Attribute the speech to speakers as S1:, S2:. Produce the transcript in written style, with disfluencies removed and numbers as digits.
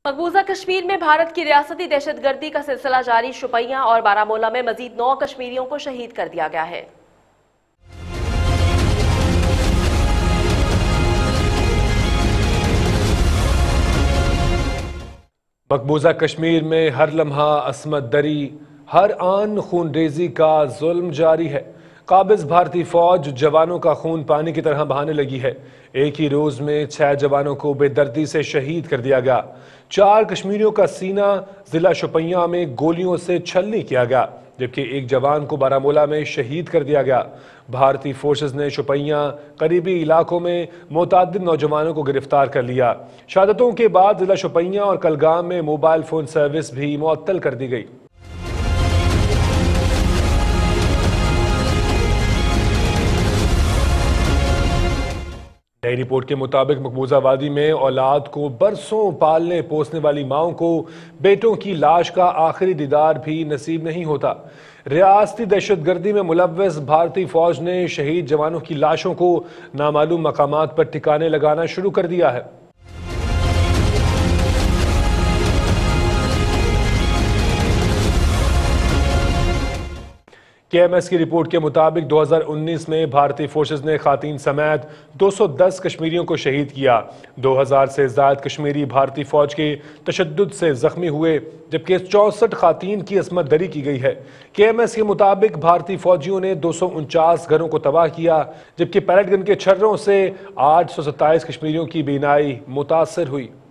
S1: मकबूजा कश्मीर में भारत की रियासती दहशतगर्दी का सिलसिला जारी। शुपियां और बारामूला में मजीद 9 कश्मीरियों को शहीद कर दिया गया है।
S2: मकबूजा कश्मीर में हर लम्हा असमत दरी, हर आन खूनरेजी का जुल्म जारी है। काबिज भारतीय फौज जवानों का खून पानी की तरह बहाने लगी है। एक ही रोज में 6 जवानों को बेदर्दी से शहीद कर दिया गया। 4 कश्मीरियों का सीना जिला शुपियां में गोलियों से छलनी किया गया, जबकि एक जवान को बारामूला में शहीद कर दिया गया। भारतीय फोर्सेस ने शुपियां करीबी इलाकों में मुतअद्दिद नौजवानों को गिरफ्तार कर लिया। शहादतों के बाद जिला शुपियां और कलगाम में मोबाइल फोन सर्विस भी मुअत्तल कर दी गई। नई रिपोर्ट के मुताबिक मकबूजा वादी में औलाद को बरसों पालने पोसने वाली माओं को बेटों की लाश का आखिरी दीदार भी नसीब नहीं होता। रियासती दहशतगर्दी में मुलव्वस भारतीय फौज ने शहीद जवानों की लाशों को नामालूम मकामात पर ठिकाने लगाना शुरू कर दिया है। KMS की रिपोर्ट के मुताबिक 2019 में भारतीय फोर्सेस ने खातीन समेत 210 कश्मीरियों को शहीद किया। 2000 से ज्यादा कश्मीरी भारतीय फौज के तशद्दुद से जख्मी हुए, जबकि 64 खातीन की असमत दरी की गई है। KMS के मुताबिक भारतीय फौजियों ने 249 घरों को तबाह किया, जबकि पैलेट गन के छर्रों से 827 कश्मीरियों की बीनाई मुतासर हुई।